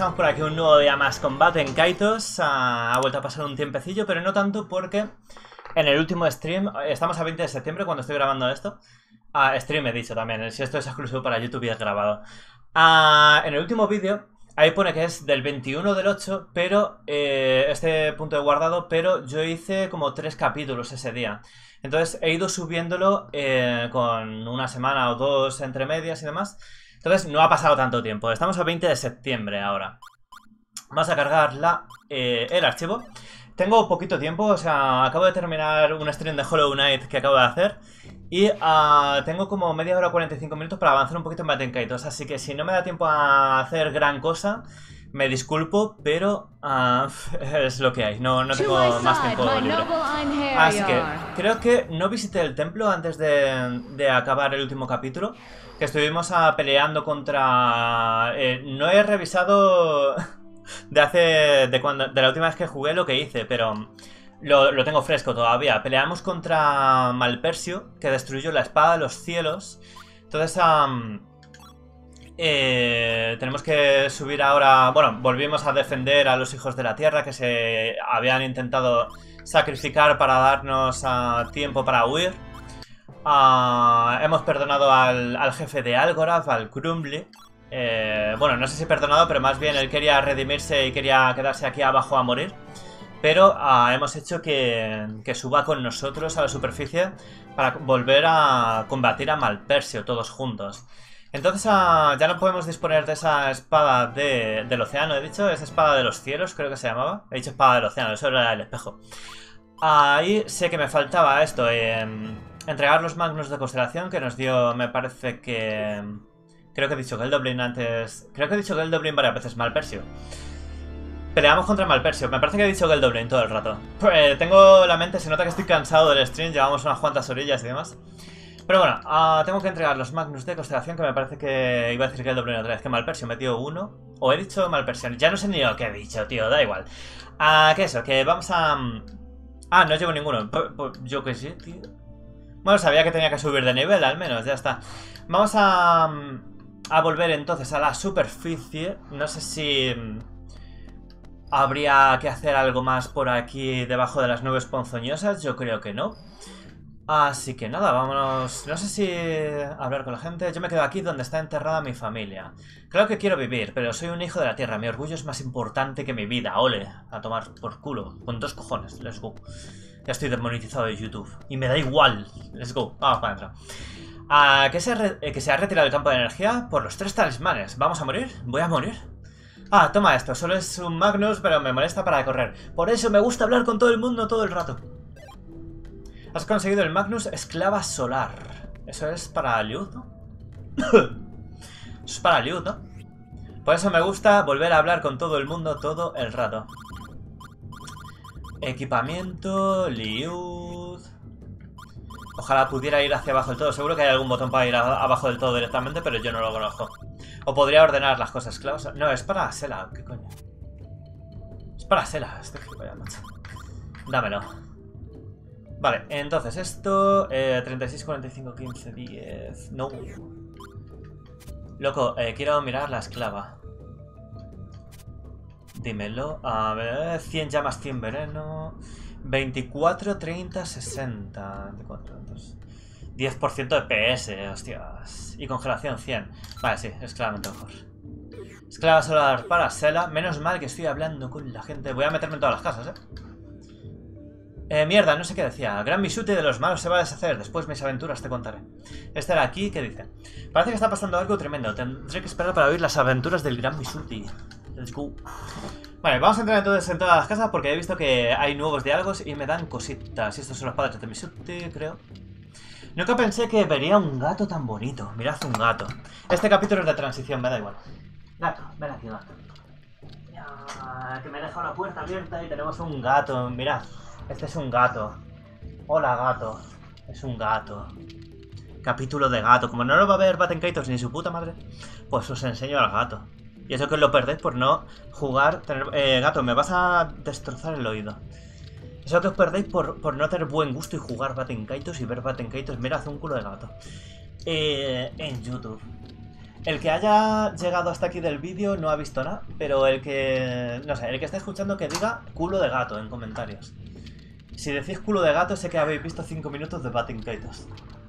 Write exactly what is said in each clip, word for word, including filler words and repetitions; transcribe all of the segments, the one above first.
estamos por aquí un nuevo día más con Batenkaitos. Ha, ha vuelto a pasar un tiempecillo, pero no tanto porque en el último stream, estamos a veinte de septiembre cuando estoy grabando esto. Uh, stream he dicho también, si esto es exclusivo para YouTube y es grabado. Uh, en el último vídeo, ahí pone que es del veintiuno del ocho, pero eh, este punto de guardado, pero yo hice como tres capítulos ese día. Entonces he ido subiéndolo eh, con una semana o dos entre medias y demás. Entonces no ha pasado tanto tiempo. Estamos a veinte de septiembre ahora. Vamos a cargar la, eh, el archivo. Tengo poquito tiempo, o sea, acabo de terminar un stream de Hollow Knight que acabo de hacer. Y uh, tengo como media hora, cuarenta y cinco minutos para avanzar un poquito en Batenkaitos. Así que si no me da tiempo a hacer gran cosa, me disculpo, pero uh, es lo que hay. No, no tengo más tiempo libre. Así que creo que no visité el templo antes de, de acabar el último capítulo. Que estuvimos uh, peleando contra... Eh, no he revisado de hace... De, cuando, de la última vez que jugué lo que hice, pero... Lo, lo tengo fresco todavía. Peleamos contra Malpersio, que destruyó la espada de los cielos. Entonces, um, eh, tenemos que subir ahora... Bueno, volvimos a defender a los hijos de la tierra, que se habían intentado sacrificar para darnos uh, tiempo para huir. Uh, hemos perdonado al, al jefe de Algorand, al Crumbly. Eh, bueno, no sé si perdonado, pero más bien él quería redimirse y quería quedarse aquí abajo a morir. Pero uh, hemos hecho que, que suba con nosotros a la superficie para volver a combatir a Malpersio todos juntos. Entonces uh, ya no podemos disponer de esa espada de, del océano, he dicho, esa espada de los cielos creo que se llamaba. He dicho espada del océano, eso era el espejo. Ahí sé que me faltaba esto, eh, entregar los Magnus de constelación que nos dio, me parece que... Creo que he dicho Geldoblin antes... Creo que he dicho Geldoblin varias veces, Malpersio. Peleamos contra Malpersio, me parece que he dicho Geldoblin todo el rato. Eh, tengo la mente, se nota que estoy cansado del stream, llevamos unas cuantas orillas y demás. Pero bueno, uh, tengo que entregar los Magnus de constelación, que me parece que iba a decir Geldoblin otra vez, que Malpersio me dio uno. O he dicho Malpersio, ya no sé ni lo que he dicho, tío, da igual. Uh, ¿Qué eso? Que vamos a... Ah, no llevo ninguno, pues, pues, yo que sí, tío. Bueno, sabía que tenía que subir de nivel, al menos, ya está. Vamos a... A volver entonces a la superficie. No sé si... ¿Habría que hacer algo más por aquí debajo de las nubes ponzoñosas? Yo creo que no. Así que nada, vámonos... No sé si hablar con la gente. Yo me quedo aquí donde está enterrada mi familia. Claro que quiero vivir, pero soy un hijo de la tierra. Mi orgullo es más importante que mi vida. Ole, a tomar por culo. Con dos cojones, let's go. Ya estoy desmonetizado de YouTube. Y me da igual. Let's go, vamos para adentro. Ah, que, se re... que se ha retirado el campo de energía por los tres talismanes. ¿Vamos a morir? ¿Voy a morir? Ah, toma esto, solo es un Magnus, pero me molesta para correr. Por eso me gusta hablar con todo el mundo todo el rato. Has conseguido el Magnus Esclava Solar. Eso es para Liud, ¿no? Eso es para Liud, ¿no? Por eso me gusta volver a hablar con todo el mundo todo el rato. Equipamiento, Liud... Ojalá pudiera ir hacia abajo del todo. Seguro que hay algún botón para ir a abajo del todo directamente, pero yo no lo conozco. O podría ordenar las cosas, esclavos. No, es para Sela, ¿qué coño? Es para Sela, este gilipollas, macho. Dámelo. Vale, entonces esto... Eh, treinta y seis, cuarenta y cinco, quince, diez... No. Loco, eh, quiero mirar la esclava. Dímelo. A ver... cien llamas, cien veneno... veinticuatro, treinta, sesenta... veinticuatro, entonces... diez por ciento de P S, hostias. Y congelación cien. Vale, sí, es claramente mejor. Esclava solar para Sela. Menos mal que estoy hablando con la gente. Voy a meterme en todas las casas, ¿eh? Eh, mierda, no sé qué decía. Gran Misuti de los malos se va a deshacer. Después mis aventuras te contaré. Este era aquí, ¿qué dice? Parece que está pasando algo tremendo. Tendré que esperar para oír las aventuras del Gran Misuti. Let's go. Vale, vamos a entrar entonces en todas las casas porque he visto que hay nuevos diálogos y me dan cositas. Y estos son los padres de Misuti, creo. Nunca pensé que vería un gato tan bonito. Mirad un gato. Este capítulo es de transición, me da igual. Gato, ven aquí, gato. Ya, que me he dejado la puerta abierta y tenemos un gato. Mirad, este es un gato. Hola, gato. Es un gato. Capítulo de gato. Como no lo va a ver Batenkaitos ni su puta madre, pues os enseño al gato. Y eso que os lo perdéis por no jugar... Tener, eh, gato, me vas a destrozar el oído. Eso que os perdéis por, por no tener buen gusto y jugar Batenkaitos y ver Batenkaitos. Mirad, un culo de gato. Eh, en YouTube. El que haya llegado hasta aquí del vídeo no ha visto nada, pero el que... no sé, el que esté escuchando que diga culo de gato en comentarios. Si decís culo de gato sé que habéis visto cinco minutos de Batting Kaitos.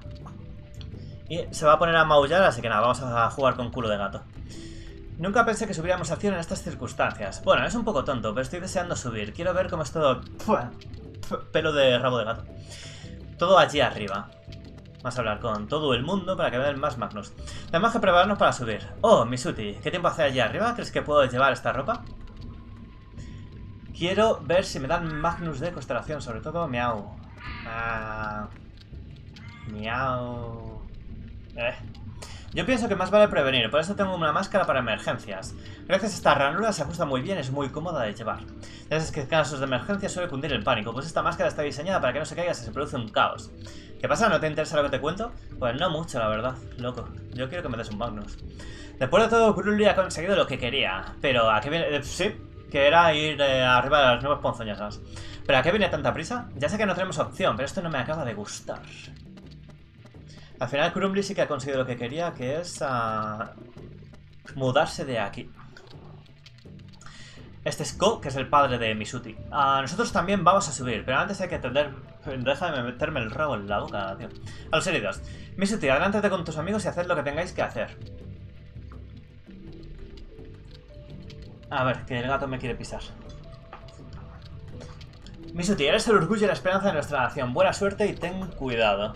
Y se va a poner a maullar, así que nada, vamos a jugar con culo de gato. Nunca pensé que subiríamos acción en estas circunstancias. Bueno, es un poco tonto, pero estoy deseando subir. Quiero ver cómo es todo... pelo de rabo de gato. Todo allí arriba. Vamos a hablar con todo el mundo para que vean más Magnus. Tenemos que prepararnos para subir. Oh, Misuti, ¿qué tiempo hace allí arriba? ¿Crees que puedo llevar esta ropa? Quiero ver si me dan Magnus de constelación, sobre todo miau. Ah, miau. Eh. Yo pienso que más vale prevenir, por eso tengo una máscara para emergencias. Gracias a esta ranura se ajusta muy bien, es muy cómoda de llevar. Ya sabes que en casos de emergencia suele cundir el pánico, pues esta máscara está diseñada para que no se caiga si se produce un caos. ¿Qué pasa? ¿No te interesa lo que te cuento? Pues no mucho, la verdad, loco. Yo quiero que me des un Magnus. Después de todo, Krulli ha conseguido lo que quería. Pero ¿a qué viene? Eh, sí, que era ir eh, arriba de las nuevas ponzoñosas. ¿Pero a qué viene tanta prisa? Ya sé que no tenemos opción, pero esto no me acaba de gustar. Al final Krumli sí que ha conseguido lo que quería, que es uh, mudarse de aquí. Este es Ko, que es el padre de Misuti. Uh, nosotros también vamos a subir, pero antes hay que atender... Deja de meterme el rabo en la boca, tío. A los heridos. Misuti, adelántate con tus amigos y haced lo que tengáis que hacer. A ver, que el gato me quiere pisar. Misuti, eres el orgullo y la esperanza de nuestra nación. Buena suerte y ten cuidado.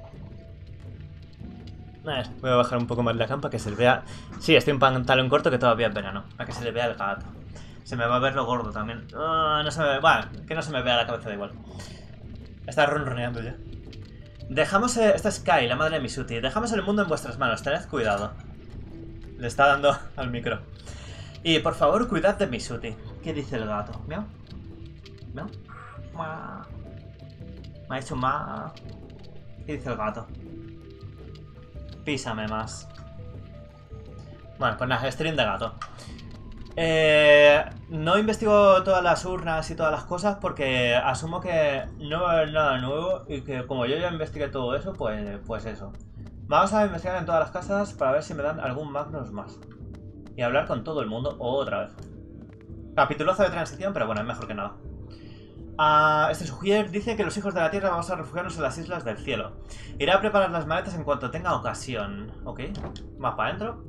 A ver, voy a bajar un poco más la cama para que se le vea... Sí, estoy en pantalón corto que todavía es verano. Para que se le vea el gato. Se me va a ver lo gordo también. Uh, no se me ve... Bueno, que no se me vea la cabeza da igual. Está ronroneando ya. Dejamos... Eh... Esta es Kai, la madre de Misuti. Dejamos el mundo en vuestras manos. Tened cuidado. Le está dando al micro. Y por favor, cuidad de Misuti. ¿Qué dice el gato? ¿Miau? ¿Miau? Me ha hecho ma... ¿Qué dice el gato? Písame más. Bueno, pues nada, stream de gato. Eh, no investigo todas las urnas y todas las cosas porque asumo que no va a haber nada nuevo y que como yo ya investigué todo eso, pues, pues eso. Vamos a investigar en todas las casas para ver si me dan algún Magnus más. Y hablar con todo el mundo otra vez. Capitulazo de transición, pero bueno, es mejor que nada. Uh, este Sugier dice que los hijos de la tierra vamos a refugiarnos en las islas del cielo. Iré a preparar las maletas en cuanto tenga ocasión. Ok, más para adentro.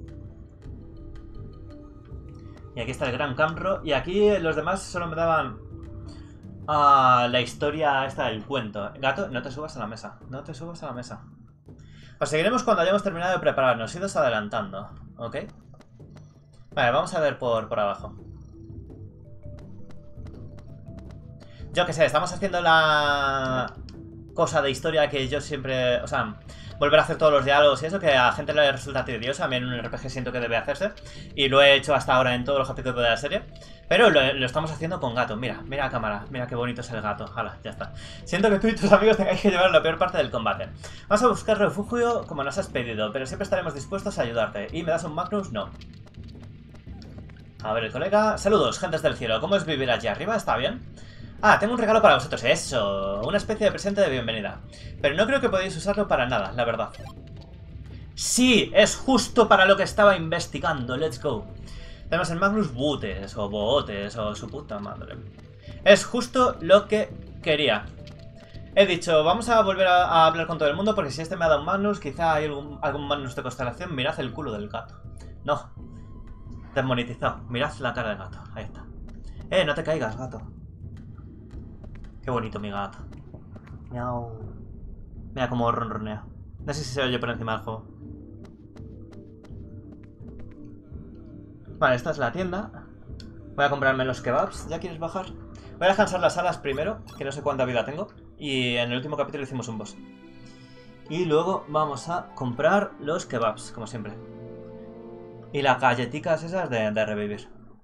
Y aquí está el Gran Camro. Y aquí los demás solo me daban uh, la historia esta del cuento. Gato, no te subas a la mesa. No te subas a la mesa. Os seguiremos cuando hayamos terminado de prepararnos. Idos adelantando. Ok. Vale, vamos a ver por, por abajo. Yo que sé, estamos haciendo la cosa de historia que yo siempre... O sea, volver a hacer todos los diálogos y eso, que a la gente le resulta tedioso. A mí en un R P G siento que debe hacerse. Y lo he hecho hasta ahora en todos los capítulos de la serie. Pero lo, lo estamos haciendo con gato. Mira, mira la cámara. Mira qué bonito es el gato. Hala, ya está. Siento que tú y tus amigos tengáis que llevar la peor parte del combate. Vamos a buscar refugio como nos has pedido, pero siempre estaremos dispuestos a ayudarte. ¿Y me das un Magnus? No. A ver, el colega... Saludos, gentes del cielo. ¿Cómo es vivir allí arriba? ¿Está bien? Ah, tengo un regalo para vosotros, eso, una especie de presente de bienvenida. Pero no creo que podáis usarlo para nada, la verdad. Sí, es justo para lo que estaba investigando, let's go. Tenemos el Magnus Bootes, o Bootes, o su puta madre. Es justo lo que quería. He dicho, vamos a volver a, a hablar con todo el mundo, porque si este me ha dado un Magnus, quizá hay algún, algún Magnus de constelación. Mirad el culo del gato. No, desmonetizado, mirad la cara del gato, ahí está. Eh, no te caigas, gato. Qué bonito mi gato. Miau. Mira cómo ronronea. No sé si se oye por encima del juego. Vale, esta es la tienda. Voy a comprarme los kebabs. ¿Ya quieres bajar? Voy a descansar las alas primero, que no sé cuánta vida tengo. Y en el último capítulo hicimos un boss. Y luego vamos a comprar los kebabs, como siempre. Y las galletitas esas de, de revivir.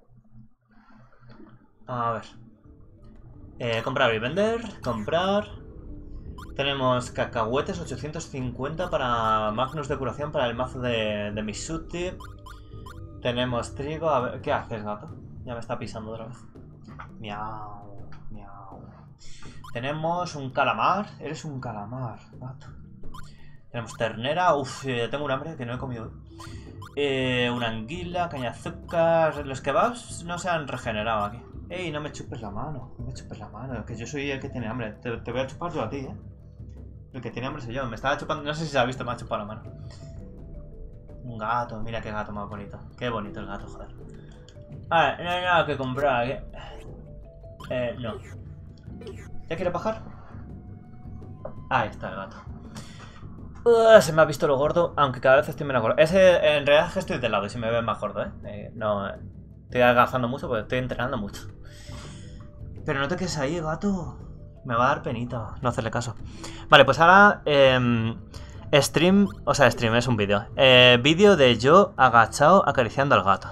A ver. Eh, comprar y vender, comprar. Tenemos cacahuetes ochocientos cincuenta para Magnus de curación para el mazo de, de Misuti. Tenemos trigo, a ver, ¿qué haces, gato? Ya me está pisando otra vez. Miau, miau. Tenemos un calamar, eres un calamar, gato. Tenemos ternera, uff, tengo un hambre que no he comido. Eh, una anguila, caña de azúcar... Los kebabs no se han regenerado aquí. Ey, no me chupes la mano, no me chupes la mano, que yo soy el que tiene hambre. Te, te voy a chupar yo a ti, ¿eh? El que tiene hambre soy yo. Me estaba chupando, no sé si se ha visto, me ha chupado la mano. Un gato, mira qué gato más bonito. Qué bonito el gato, joder. A ver, no hay nada que comprar aquí. Eh, no. ¿Ya quiere bajar? Ahí está el gato. Uh, se me ha visto lo gordo, aunque cada vez estoy menos gordo. Ese, en realidad es que estoy de lado y se me ve más gordo, ¿eh? eh no, eh. Estoy adelgazando mucho porque estoy entrenando mucho. Pero no te quedes ahí, gato. Me va a dar penita no hacerle caso. Vale, pues ahora... Eh, stream... O sea, stream es un vídeo. Eh, vídeo de yo agachado acariciando al gato.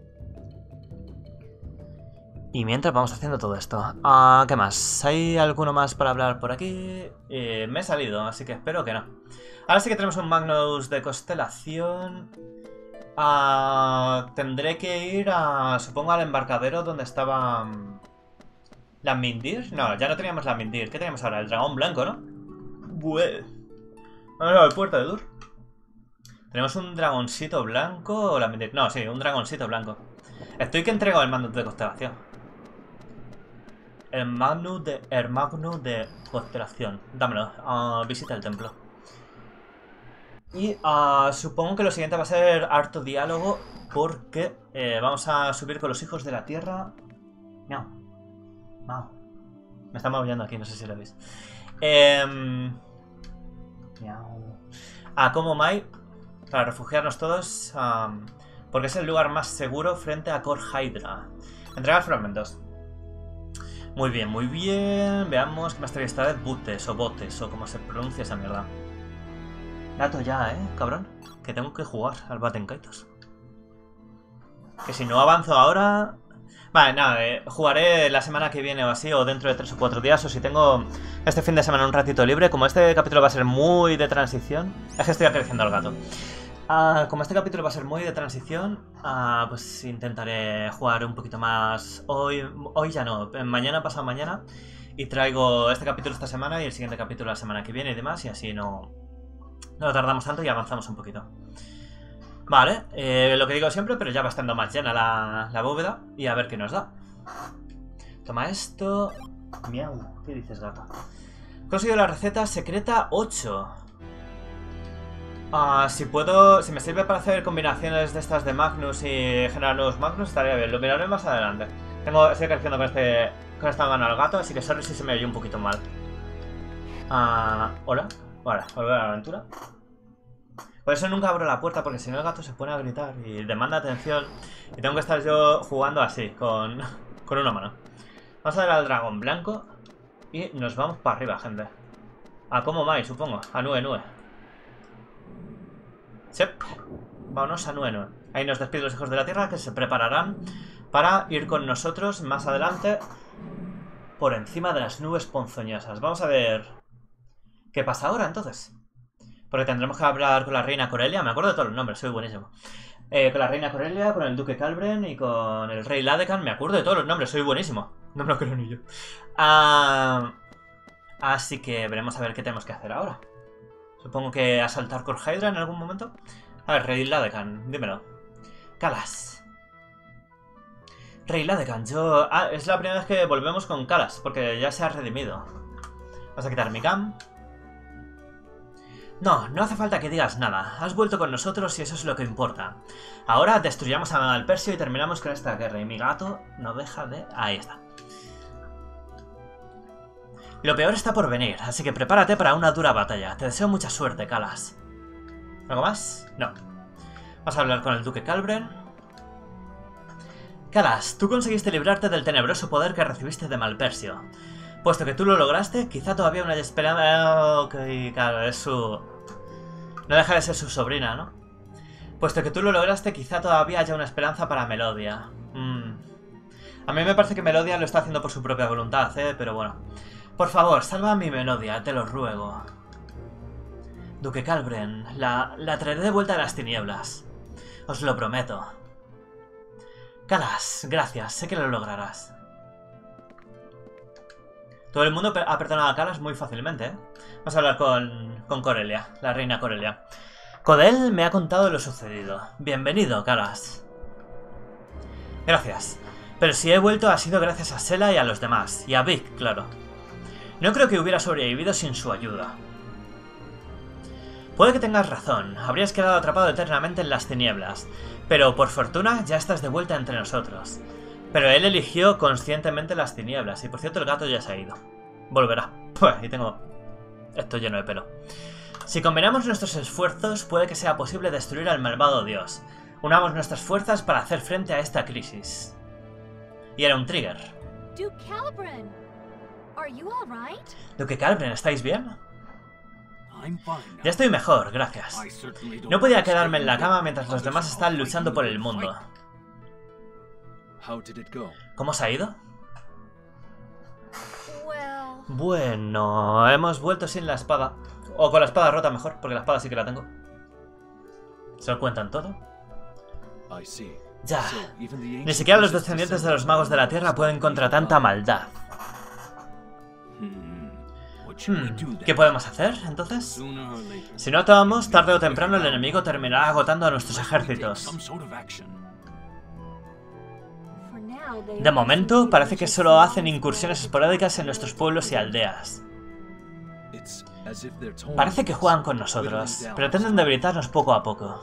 Y mientras vamos haciendo todo esto. Uh, ¿Qué más? ¿Hay alguno más para hablar por aquí? Eh, me he salido, así que espero que no. Ahora sí que tenemos un Magnus de constelación. Uh, tendré que ir a... Supongo al embarcadero donde estaba... ¿La Mindir? No, ya no teníamos la Mindir. ¿Qué tenemos ahora? El dragón blanco, ¿no? Bue... Vamos al puerto de Dur. ¿Tenemos un dragoncito blanco o la Mindir? No, sí, un dragoncito blanco. Estoy que entrego el Magnus de constelación. El Magnus de... El Magnus de constelación. Dámelo. Uh, visita el templo. Y uh, supongo que lo siguiente va a ser harto diálogo porque eh, vamos a subir con los hijos de la tierra. Miau. Miau. Me está maullando aquí, no sé si lo veis. Eh, miau. A Como Mai para refugiarnos todos um, porque es el lugar más seguro frente a Core Hydra. Entregar fragmentos. Muy bien, muy bien. Veamos qué más trae esta vez. Butes o botes o como se pronuncia esa mierda. Gato ya, eh, cabrón. Que tengo que jugar al Batenkaitos. Que si no avanzo ahora... Vale, nada, eh, jugaré la semana que viene o así, o dentro de tres o cuatro días, o si tengo este fin de semana un ratito libre. Como este capítulo va a ser muy de transición... Es que estoy acariciando al gato. Uh, como este capítulo va a ser muy de transición, uh, pues intentaré jugar un poquito más hoy, hoy ya no, mañana, pasado mañana, y traigo este capítulo esta semana y el siguiente capítulo la semana que viene y demás, y así no, no tardamos tanto y avanzamos un poquito. Vale, eh, lo que digo siempre, pero ya va estando más llena la, la bóveda, y a ver qué nos da. Toma esto... Miau, ¿qué dices, gato? He conseguido la receta secreta ocho. Uh, si puedo, si me sirve para hacer combinaciones de estas de Magnus y generar nuevos Magnus, estaría bien. Lo miraré más adelante. Tengo, estoy acariciando con, este, con esta mano al gato, así que sorry si se me oye un poquito mal. Uh, Hola. Vale, volver a la aventura. Por eso nunca abro la puerta, porque si no el gato se pone a gritar y demanda atención. Y tengo que estar yo jugando así, con, con una mano. Vamos a ver al dragón blanco y nos vamos para arriba, gente. A Como Mai, supongo. A Nue Nue. Sep. Vámonos a Nue Nue. Ahí nos despiden los hijos de la tierra que se prepararán para ir con nosotros más adelante por encima de las nubes ponzoñosas. Vamos a ver qué pasa ahora entonces. Porque tendremos que hablar con la reina Corelia. Me acuerdo de todos los nombres, soy buenísimo. Eh, con la reina Corelia, con el duque Calbren y con el rey Ladecan. Me acuerdo de todos los nombres, soy buenísimo. No me lo creo ni yo. Ah, así que veremos a ver qué tenemos que hacer ahora. Supongo que asaltar Core Hydra en algún momento. A ver, Rey Ladecan, dímelo. Kalas. Rey Ladecan, yo... Ah, es la primera vez que volvemos con Kalas, porque ya se ha redimido. Vamos a quitar mi cam. No, no hace falta que digas nada. Has vuelto con nosotros y eso es lo que importa. Ahora destruyamos a Malpersio y terminamos con esta guerra. Y mi gato no deja de... Ahí está. Lo peor está por venir, así que prepárate para una dura batalla. Te deseo mucha suerte, Kalas. ¿Algo más? No. Vamos a hablar con el duque Calbren. Kalas, tú conseguiste librarte del tenebroso poder que recibiste de Malpersio. Puesto que tú lo lograste, quizá todavía una esperanza... Ok, claro, es su... No deja de ser su sobrina, ¿no? Puesto que tú lo lograste, quizá todavía haya una esperanza para Melodia. Mm. A mí me parece que Melodia lo está haciendo por su propia voluntad, ¿eh? Pero bueno... Por favor, salva a mi Melodia, te lo ruego. Duque Calbren, la, la traeré de vuelta a las tinieblas. Os lo prometo. Kalas, gracias, sé que lo lograrás. Todo el mundo ha perdonado a Kalas muy fácilmente, ¿eh? Vamos a hablar con, con Corelia, la reina Corelia. Codel me ha contado lo sucedido. Bienvenido, Kalas. Gracias. Pero si he vuelto ha sido gracias a Sela y a los demás. Y a Vic, claro. No creo que hubiera sobrevivido sin su ayuda. Puede que tengas razón. Habrías quedado atrapado eternamente en las tinieblas. Pero, por fortuna, ya estás de vuelta entre nosotros. Pero él eligió conscientemente las tinieblas. Y, por cierto, el gato ya se ha ido. Volverá. Pues, y tengo esto lleno de pelo. Si combinamos nuestros esfuerzos, puede que sea posible destruir al malvado dios. Unamos nuestras fuerzas para hacer frente a esta crisis. Y era un trigger. Duke Calibran, are you all right? Duque Calibran, ¿estáis bien? Ya estoy mejor, gracias. No podía quedarme en la cama mientras los demás están luchando por el mundo. ¿Cómo se ha ido? Bueno, hemos vuelto sin la espada. O con la espada rota mejor, porque la espada sí que la tengo. ¿Se lo cuentan todo? Ya. Ni siquiera los descendientes de los magos de la tierra pueden contra tanta maldad. Hmm, ¿qué podemos hacer, entonces? Si no actuamos, tarde o temprano el enemigo terminará agotando a nuestros ejércitos. De momento, parece que solo hacen incursiones esporádicas en nuestros pueblos y aldeas. Parece que juegan con nosotros. Pretenden debilitarnos poco a poco.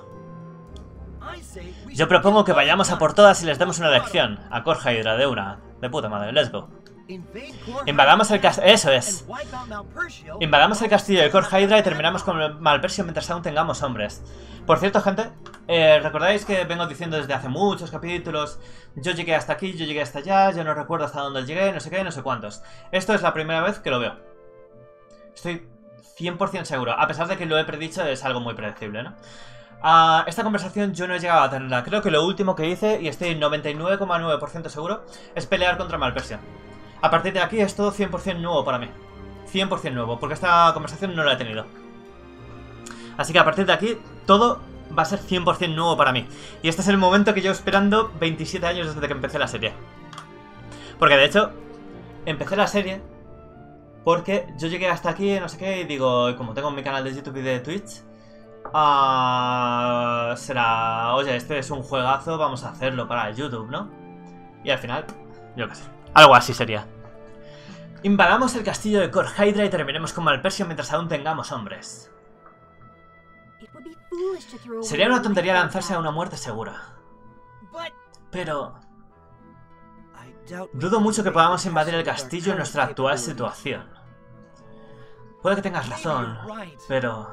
Yo propongo que vayamos a por todas y les demos una lección. A Kor Hydra de una. De puta madre, let's go. Invadamos el castillo. Eso es. Invadamos el castillo de Kor Hydra y terminamos con Malpersio mientras aún tengamos hombres. Por cierto, gente, eh, recordáis que vengo diciendo desde hace muchos capítulos: yo llegué hasta aquí, yo llegué hasta allá, yo no recuerdo hasta dónde llegué, no sé qué, no sé cuántos. Esto es la primera vez que lo veo. Estoy cien por cien seguro. A pesar de que lo he predicho, es algo muy predecible, ¿no? Uh, esta conversación yo no he llegado a tenerla. Creo que lo último que hice, y estoy noventa y nueve coma nueve por ciento seguro, es pelear contra Malpersio. A partir de aquí es todo cien por cien nuevo para mí. cien por cien nuevo, porque esta conversación no la he tenido. Así que a partir de aquí, todo va a ser cien por cien nuevo para mí. Y este es el momento que llevo esperando veintisiete años desde que empecé la serie. Porque de hecho, empecé la serie porque yo llegué hasta aquí, no sé qué, y digo, como tengo mi canal de YouTube y de Twitch, uh, será, oye, este es un juegazo, vamos a hacerlo para YouTube, ¿no? Y al final, yo qué sé, algo así sería. Invadamos el castillo de Kor Hydra y terminemos con Malpersio mientras aún tengamos hombres. Sería una tontería lanzarse a una muerte segura. Pero dudo mucho que podamos invadir el castillo en nuestra actual situación. Puede que tengas razón, pero...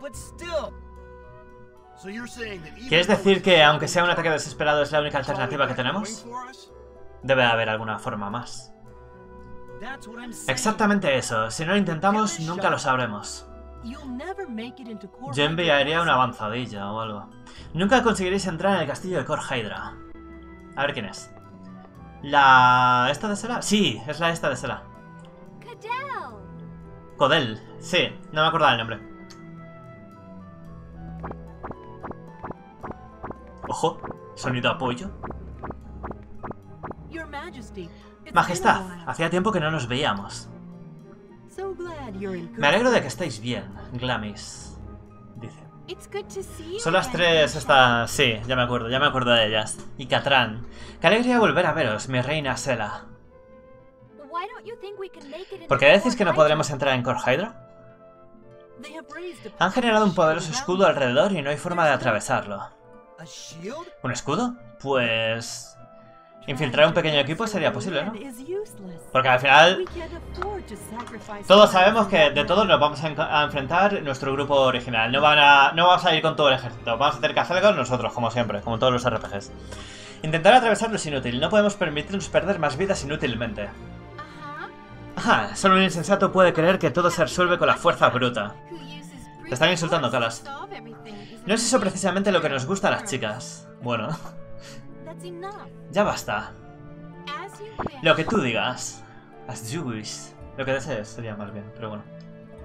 ¿Quieres decir que aunque sea un ataque desesperado es la única alternativa que tenemos? Debe haber alguna forma más. Exactamente eso. Si no lo intentamos, nunca lo sabremos. Yo enviaría una avanzadilla o algo. Nunca conseguiréis entrar en el castillo de Kor Hydra. A ver quién es. ¿La... esta de Sela? Sí, es la esta de Sela. Codel. Sí, no me acordaba el nombre. Ojo, sonido apoyo. Majestad, hacía tiempo que no nos veíamos. Me alegro de que estéis bien, Glamis, dice. Son las tres estas... Sí, ya me acuerdo, ya me acuerdo de ellas. Y Catran. Qué alegría volver a veros, mi reina Sela. ¿Por qué decís que no podremos entrar en Kor Hydra? Han generado un poderoso escudo alrededor y no hay forma de atravesarlo. ¿Un escudo? Pues... infiltrar un pequeño equipo sería posible, ¿no? Porque al final... todos sabemos que de todos nos vamos a, a enfrentar nuestro grupo original. No, van a, no vamos a ir con todo el ejército. Vamos a tener que hacerlo nosotros, como siempre. Como todos los R P Gs. Intentar atravesarlo es inútil. No podemos permitirnos perder más vidas inútilmente. Ajá, solo un insensato puede creer que todo se resuelve con la fuerza bruta. Te están insultando, Kalas. No es eso precisamente lo que nos gusta a las chicas. Bueno... ya basta. Lo que tú digas. As you wish. Lo que desees sería más bien, pero bueno.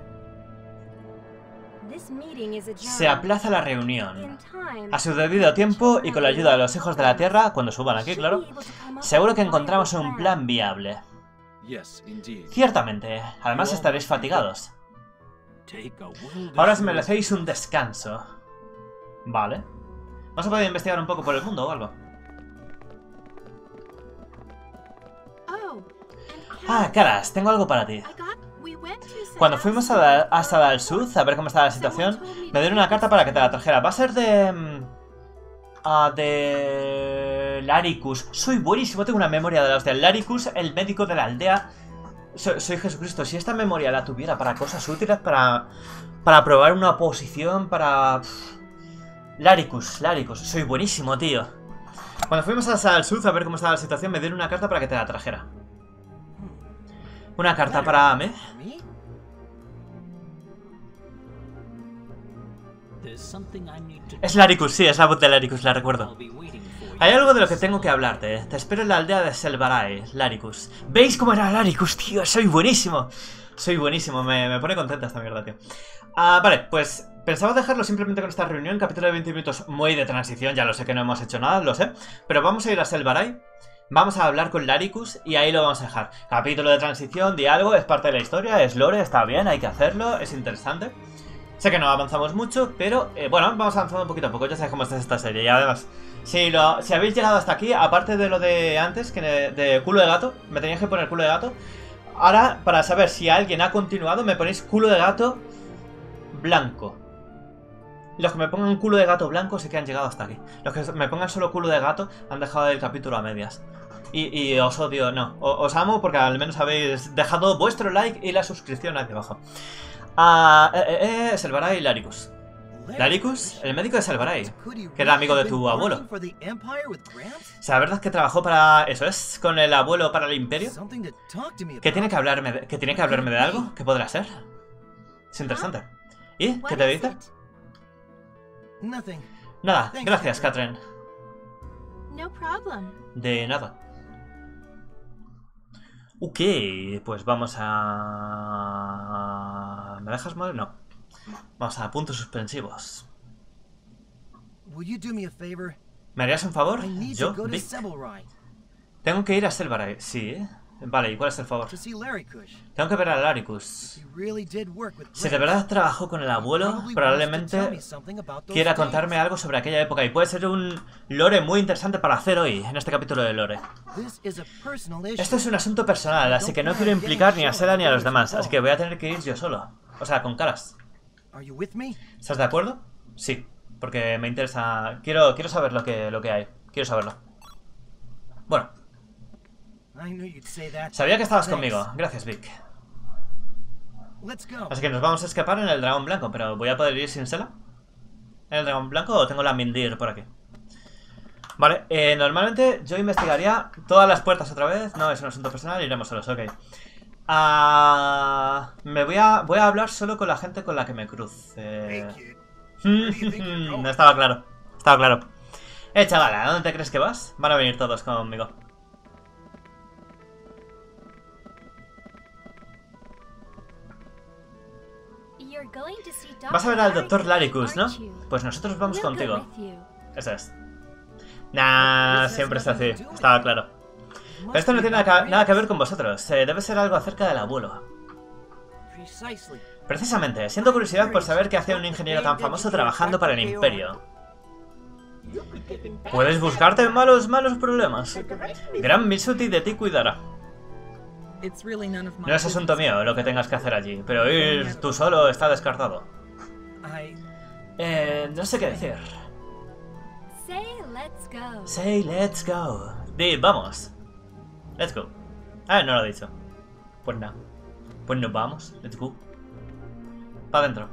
Se aplaza la reunión. A su debido tiempo y con la ayuda de los hijos de la tierra, cuando suban aquí, claro, seguro que encontramos un plan viable. Ciertamente. Además estaréis fatigados. Ahora os merecéis un descanso. Vale. Vamos a poder investigar un poco por el mundo o algo. Ah, Caras, tengo algo para ti. Cuando fuimos a, a Sadal Sud a ver cómo estaba la situación, me dieron una carta para que te la trajera. Va a ser de... Uh, de... Laricus. Soy buenísimo, tengo una memoria de la hostia. Laricus, el médico de la aldea. Soy, soy Jesucristo. Si esta memoria la tuviera para cosas útiles, para... Para probar una oposición, para... Laricus, Laricus. Soy buenísimo, tío. Cuando fuimos a Sadal Sud a ver cómo estaba la situación, me dieron una carta para que te la trajera. Una carta para Ame. Es Laricus, sí, es la voz de Laricus, la recuerdo. Hay algo de lo que tengo que hablarte. Te espero en la aldea de Selvarai, Laricus. ¿Veis cómo era Laricus, tío? Soy buenísimo. Soy buenísimo, me, me pone contenta esta mierda, tío. Ah, vale, pues pensaba dejarlo simplemente con esta reunión. Capítulo de veinte minutos muy de transición. Ya lo sé que no hemos hecho nada, lo sé. Pero vamos a ir a Selvarai. Vamos a hablar con Laricus y ahí lo vamos a dejar. Capítulo de transición, diálogo, es parte de la historia, es lore, está bien, hay que hacerlo, es interesante. Sé que no avanzamos mucho, pero eh, bueno, vamos avanzando un poquito a poco, ya sabes cómo está esta serie. Y además, si, lo, si habéis llegado hasta aquí, aparte de lo de antes, que de, de culo de gato, me teníais que poner culo de gato. Ahora, para saber si alguien ha continuado, me ponéis culo de gato blanco. Los que me pongan culo de gato blanco sí que han llegado hasta aquí. Los que me pongan solo culo de gato han dejado el capítulo a medias. Y, y os odio, no. Os amo porque al menos habéis dejado vuestro like y la suscripción aquí abajo. Ah, eh, eh, eh, Selvarai y Laricus. Laricus, el médico de Selvarai, que era amigo de tu abuelo. O sea, la verdad es que trabajó para... Eso es, con el abuelo para el imperio. ¿Que tiene que hablarme de, que tiene que hablarme de algo? ¿Qué podrá ser? Es interesante. ¿Y? ¿Qué te dice? Nada, gracias, Catherine. De nada. Ok, pues vamos a... ¿Me dejas mal? No. Vamos a puntos suspensivos. ¿Me harías un favor? Yo, Vic. Tengo que ir a Selvarai, sí. Vale, ¿y cuál es el favor? Tengo que ver a Laricus. Si de verdad trabajó con el abuelo, probablemente quiera contarme algo sobre aquella época. Y puede ser un lore muy interesante para hacer hoy, en este capítulo de lore. Esto es un asunto personal, así que no quiero implicar ni a Seda ni a los demás. Así que voy a tener que ir yo solo. O sea, con Caras. ¿Estás de acuerdo? Sí, porque me interesa... Quiero, quiero saber lo que, lo que hay. Quiero saberlo. Bueno. Sabía que estabas conmigo. Gracias, Vic. Así que nos vamos a escapar en el dragón blanco. Pero ¿voy a poder ir sin Sela? ¿En el dragón blanco o tengo la Mindir por aquí? Vale, eh, normalmente yo investigaría todas las puertas otra vez. No, es un asunto personal, iremos solos, ok. Uh, me voy a, voy a hablar solo con la gente con la que me cruce. No estaba claro. Estaba claro. Eh, chaval, ¿a dónde te crees que vas? Van a venir todos conmigo. Vas a ver al doctor Laricus, ¿no? Pues nosotros vamos contigo. Eso es. Nah, siempre es así. Estaba claro. Pero esto no tiene nada que, nada que ver con vosotros. Eh, debe ser algo acerca del abuelo. Precisamente, siento curiosidad por saber qué hacía un ingeniero tan famoso trabajando para el imperio. Puedes buscarte malos, malos problemas. Gran Mitsuti de ti cuidará. No es asunto mío lo que tengas que hacer allí, pero ir tú solo está descartado. Eh, no sé qué decir. Say let's go. Di, vamos. Let's go. Ah, no lo he dicho. Pues nada. Pues nos vamos. Let's go. Para adentro.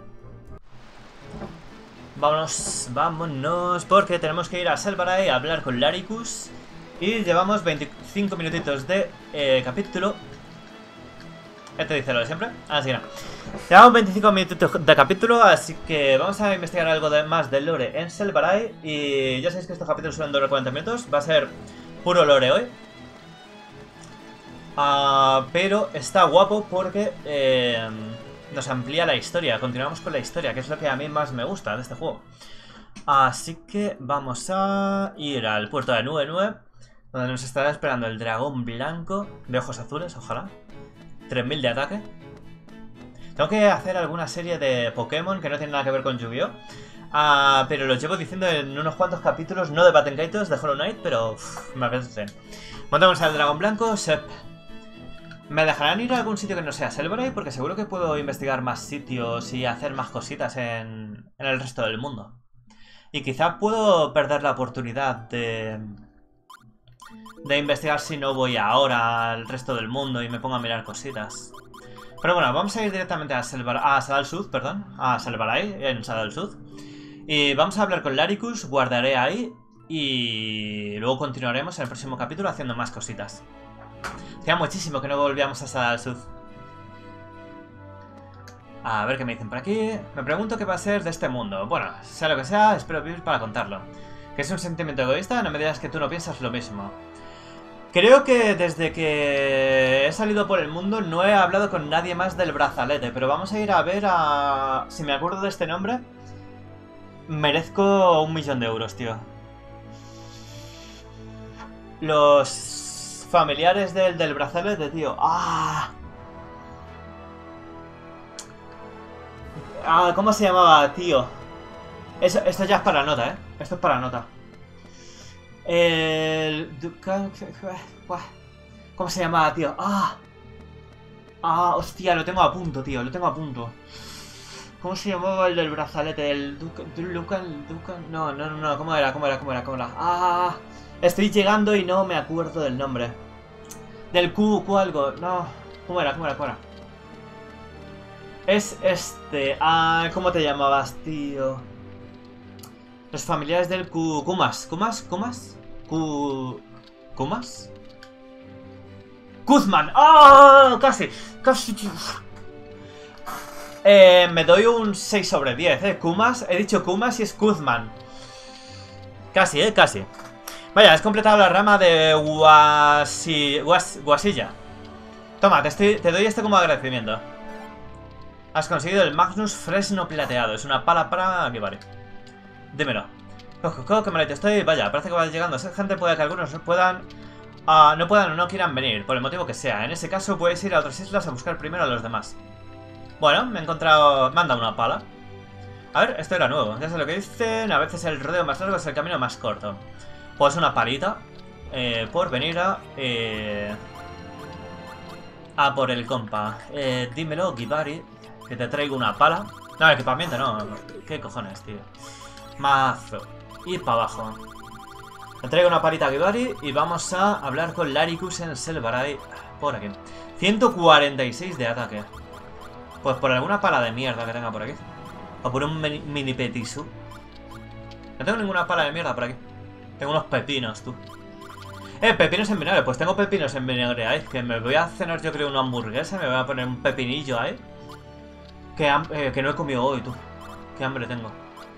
Vámonos, vámonos, porque tenemos que ir a Selvarai a hablar con Laricus. Y llevamos veinticinco minutitos de eh, capítulo. Este dice lo de siempre, así que no. Llevamos veinticinco minutos de capítulo, así que vamos a investigar algo de, más del lore en Selvarai. Y ya sabéis que estos capítulos suelen durar cuarenta minutos. Va a ser puro lore hoy. Uh, pero está guapo porque eh, nos amplía la historia. Continuamos con la historia, que es lo que a mí más me gusta de este juego. Así que vamos a ir al puerto de Nue Nue, donde nos estará esperando el dragón blanco de ojos azules, ojalá. tres mil de ataque. Tengo que hacer alguna serie de Pokémon que no tiene nada que ver con Yu-Gi-Oh! Uh, pero los llevo diciendo en unos cuantos capítulos, no de Batten Kaitos, de Hollow Knight, pero uff, me apetece. Montamos al dragón blanco, Sep. ¿Me dejarán ir a algún sitio que no sea Selvaray? Porque seguro que puedo investigar más sitios y hacer más cositas en, en el resto del mundo. Y quizá puedo perder la oportunidad de... de investigar si no voy ahora al resto del mundo y me pongo a mirar cositas. Pero bueno, vamos a ir directamente a, Selvar a Sadal Sud, perdón. A Selvaray, en Sadal Sud. Y vamos a hablar con Laricus, guardaré ahí y luego continuaremos en el próximo capítulo haciendo más cositas. Hacía muchísimo que no volvíamos a Sadal Sud. A ver qué me dicen por aquí. Me pregunto qué va a ser de este mundo. Bueno, sea lo que sea, espero vivir para contarlo. ¿Que es un sentimiento egoísta? No me digas que tú no piensas lo mismo. Creo que desde que he salido por el mundo no he hablado con nadie más del brazalete, pero vamos a ir a ver a... Si me acuerdo de este nombre, merezco un millón de euros, tío. Los familiares del, del brazalete, tío. ¡Ah! Ah, ¿cómo se llamaba, tío? Eso, esto ya es para nota, ¿eh? Esto es para nota. El... ¿Cómo se llamaba, tío? ¡Ah! ¡Ah! Hostia, lo tengo a punto, tío. Lo tengo a punto. ¿Cómo se llamaba el del brazalete? El... Lucan... Lucan... No, no, no, no. ¿Cómo era? ¿Cómo era? ¿Cómo era? ¿Cómo era? ¡Ah! Estoy llegando y no me acuerdo del nombre. Del Q... Q algo. No. ¿Cómo era? ¿Cómo era? ¿Cómo era? Es este... Ah, ¿cómo te llamabas, tío? Los familiares del Q... Kumas. ¿Kumas? ¿Kumas? Q... ¿Kumas? Kuzman. ¡Oh! Casi. Casi. Eh, me doy un seis sobre diez, ¿eh? Kumas. He dicho Kumas y es Kuzman. Casi, ¿eh? Casi. Vaya, has completado la rama de Guasi... Guas... Guasilla. Toma, te, estoy... te doy este como agradecimiento. Has conseguido el Magnus Fresno plateado. Es una pala para Kibari. Dímelo. Cojo, que malito estoy. Vaya, parece que va llegando. Esa gente puede que algunos no puedan... Uh, no puedan o no quieran venir, por el motivo que sea. En ese caso puedes ir a otras islas a buscar primero a los demás. Bueno, me he encontrado... Manda una pala. A ver, esto era nuevo. Ya sé lo que dicen. A veces el rodeo más largo es el camino más corto. Pues una palita. Eh, por venir a... Eh... A por el compa. Eh, dímelo, Kibari. Que te traigo una pala. No, equipamiento no. ¿Qué cojones, tío? Mazo. Y para abajo. Me traigo una palita a Kibari y vamos a hablar con Laricus en Selvaray. Por aquí. ciento cuarenta y seis de ataque. Pues por alguna pala de mierda que tenga por aquí. O por un mini, mini petisu. No tengo ninguna pala de mierda por aquí. Tengo unos pepinos, tú. Eh, pepinos en vinagre. Pues tengo pepinos en vinagre ahí. Que me voy a cenar yo creo una hamburguesa. Me voy a poner un pepinillo ahí. Que, eh, que no he comido hoy, tú. Qué hambre tengo.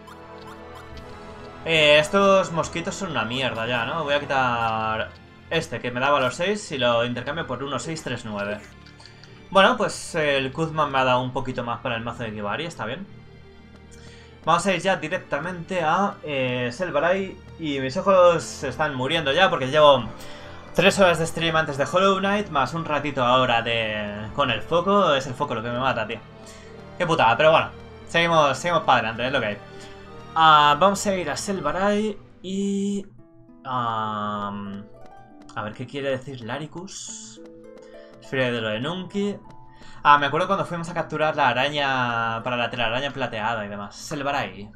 Eh, estos mosquitos son una mierda ya, ¿no? Voy a quitar este, que me daba los seis, y lo intercambio por uno seis tres nueve. Bueno, pues el Kuzman me ha dado un poquito más para el mazo de Kibari, está bien. Vamos a ir ya directamente a eh, Selvaray. Y mis ojos se están muriendo ya porque llevo tres horas de stream antes de Hollow Knight, más un ratito ahora de con el foco. Es el foco lo que me mata, tío. Qué putada, pero bueno. Seguimos, seguimos para adelante, es lo que hay. Uh, vamos a ir a Selvaray y... Um, a ver qué quiere decir Laricus. Esfera de lo de Nunki. Ah, me acuerdo cuando fuimos a capturar la araña para la telaraña plateada y demás. Selvaray.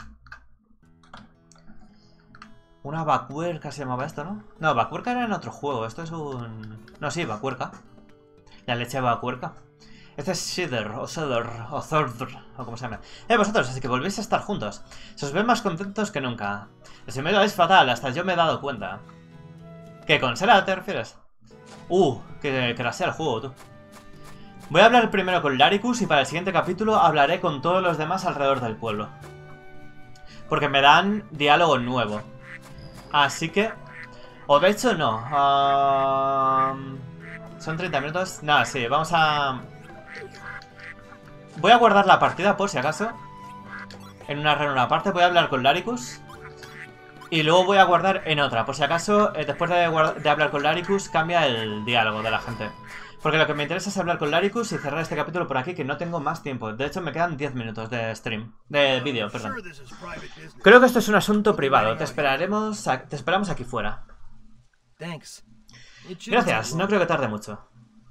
Una vacuerca se llamaba esto, ¿no? No, vacuerca era en otro juego. Esto es un... No, sí, vacuerca. La leche de vacuerca. Este es Shidder, o Shidder, o Thordr, o como se llama. Eh, vosotros, así que volvéis a estar juntos. Se os ven más contentos que nunca. El semero es fatal, hasta yo me he dado cuenta. ¿Qué, con Sera te refieres? Uh, que, que la sea el juego, tú. Voy a hablar primero con Laricus y para el siguiente capítulo hablaré con todos los demás alrededor del pueblo. Porque me dan diálogo nuevo. Así que... O de hecho no. Uh... Son treinta minutos. Nada, sí, vamos a... Voy a guardar la partida por si acaso. En una reunión aparte voy a hablar con Laricus. Y luego voy a guardar en otra. Por si acaso, eh, después de, de hablar con Laricus, cambia el diálogo de la gente. Porque lo que me interesa es hablar con Laricus y cerrar este capítulo por aquí, que no tengo más tiempo. De hecho, me quedan diez minutos de stream. De vídeo, perdón. Creo que esto es un asunto privado. Te esperaremos... A... Te esperamos aquí fuera. Gracias, no creo que tarde mucho.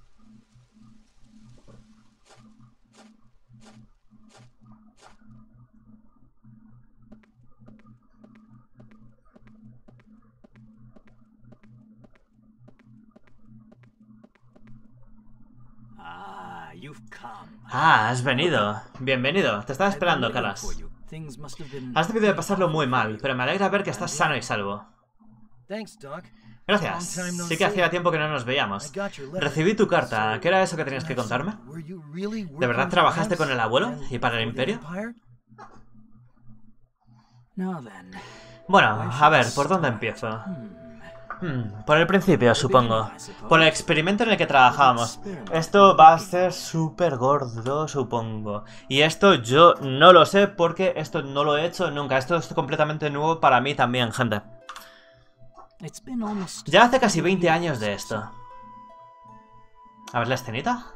Ah, has venido. Bienvenido. Te estaba esperando, Calas. Has debido de pasarlo muy mal, pero me alegra ver que estás sano y salvo. Gracias. Sí que hacía tiempo que no nos veíamos. Recibí tu carta. ¿Qué era eso que tenías que contarme? ¿De verdad trabajaste con el abuelo y para el imperio? Bueno, a ver, ¿por dónde empiezo? Hmm, por el principio, supongo. Por el experimento en el que trabajábamos. Esto va a ser súper gordo, supongo. Y esto yo no lo sé porque esto no lo he hecho nunca. Esto es completamente nuevo para mí también, gente. Ya hace casi veinte años de esto. A ver la escenita.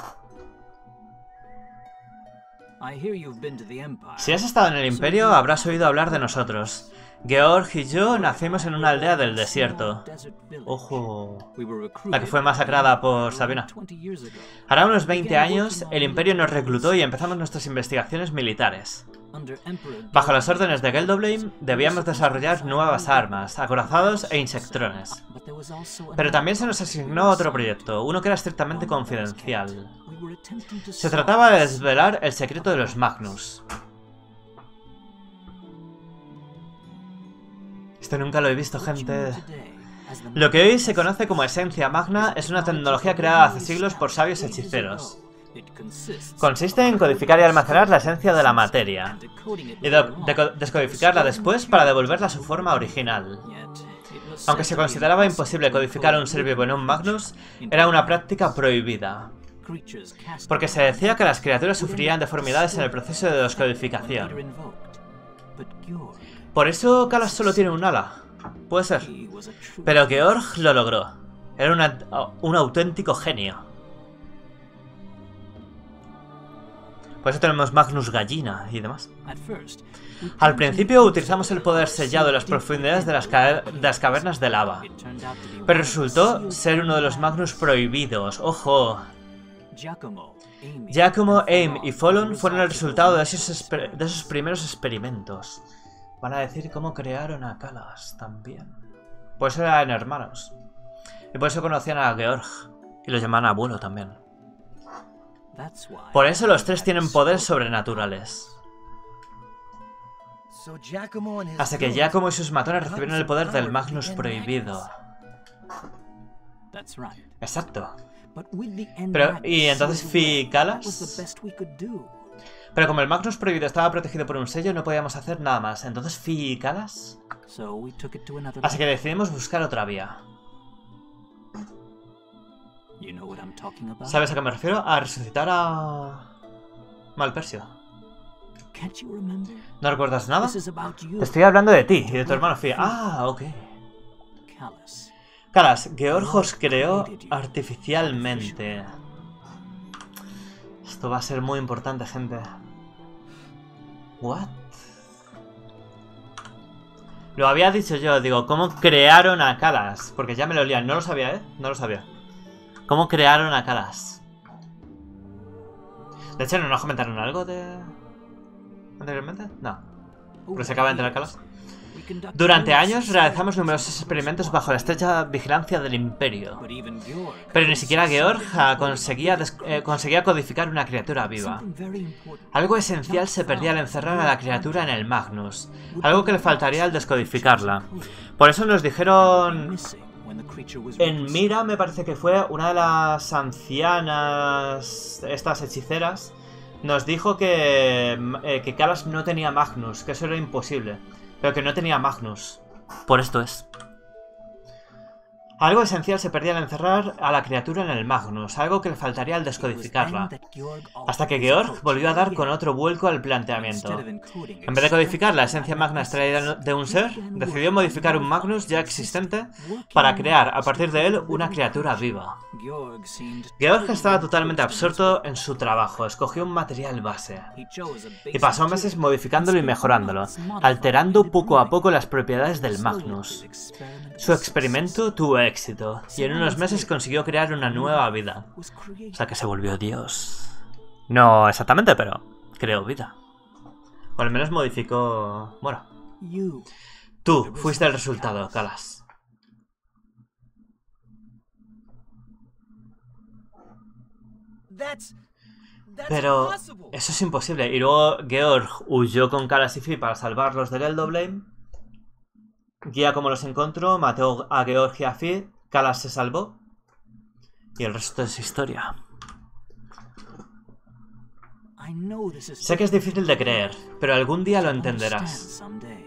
Si has estado en el Imperio, habrás oído hablar de nosotros. Georg y yo nacimos en una aldea del desierto. Ojo. La que fue masacrada por Sabina. Hará unos veinte años, el Imperio nos reclutó y empezamos nuestras investigaciones militares. Bajo las órdenes de Geldoblame, debíamos desarrollar nuevas armas, acorazados e insectrones. Pero también se nos asignó otro proyecto, uno que era estrictamente confidencial. Se trataba de desvelar el secreto de los Magnus. Esto nunca lo he visto, gente. Lo que hoy se conoce como Esencia Magna es una tecnología creada hace siglos por sabios hechiceros. Consiste en codificar y almacenar la esencia de la materia y de de descodificarla después para devolverla a su forma original. Aunque se consideraba imposible codificar un ser vivo en un Magnus, era una práctica prohibida, porque se decía que las criaturas sufrirían deformidades en el proceso de descodificación. Por eso Calas solo tiene un ala. Puede ser. Pero Georg lo logró. Era una, un auténtico genio. Por eso tenemos Magnus Gallina y demás. Al principio utilizamos el poder sellado en las profundidades de las, de las cavernas de lava. Pero resultó ser uno de los Magnus prohibidos. ¡Ojo! Giacomo, Aim y Folon fueron el resultado de esos, de esos primeros experimentos. Van a decir cómo crearon a Calas también. Por eso eran hermanos. Y por eso conocían a Georg. Y lo llamaban abuelo también. Por eso los tres tienen poderes sobrenaturales. Hasta que Giacomo y sus matones recibieron el poder del Magnus prohibido. Exacto. Pero, ¿y entonces Fi Calas? Pero como el Magnus prohibido estaba protegido por un sello, no podíamos hacer nada más. Entonces Fi Calas. Así que decidimos buscar otra vía. ¿Sabes a qué me refiero? A resucitar a... Malpersio. ¿No recuerdas nada? Te estoy hablando de ti y de tu hermano Fi. Ah, ok. Calas, Georg os creó artificialmente. Esto va a ser muy importante, gente. ¿What? Lo había dicho yo, digo, ¿cómo crearon a Calas? Porque ya me lo lían, no lo sabía, ¿eh? No lo sabía. ¿Cómo crearon a Calas? De hecho, ¿no nos comentaron algo de... anteriormente? No. Pero se acaba de enterar Calas. Durante años realizamos numerosos experimentos bajo la estrecha vigilancia del Imperio. Pero ni siquiera Georg conseguía, eh, conseguía codificar una criatura viva. Algo esencial se perdía al encerrar a la criatura en el Magnus. Algo que le faltaría al descodificarla. Por eso nos dijeron... En Mira me parece que fue una de las ancianas, estas hechiceras, nos dijo que, eh, que Calas no tenía Magnus, que eso era imposible. Pero que no tenía Magnus. Por esto es. Algo esencial se perdía al encerrar a la criatura en el Magnus, algo que le faltaría al descodificarla. Hasta que Georg volvió a dar con otro vuelco al planteamiento. En vez de codificar la esencia magna extraída de un ser, decidió modificar un Magnus ya existente para crear, a partir de él, una criatura viva. Georg estaba totalmente absorto en su trabajo, escogió un material base y pasó meses modificándolo y mejorándolo, alterando poco a poco las propiedades del Magnus. Su experimento tuvo éxito y en unos meses consiguió crear una nueva vida, o sea que se volvió Dios. No exactamente, pero creó vida. O al menos modificó... bueno. Tú fuiste el resultado, Kalas. Pero eso es imposible. Y luego Georg huyó con Kalas y Fi para salvarlos del Eldoblame. Guía como los encontró, mató a Georg y a Fi, Kalas se salvó. Y el resto es historia. Sé que es difícil de creer, pero algún día lo entenderás.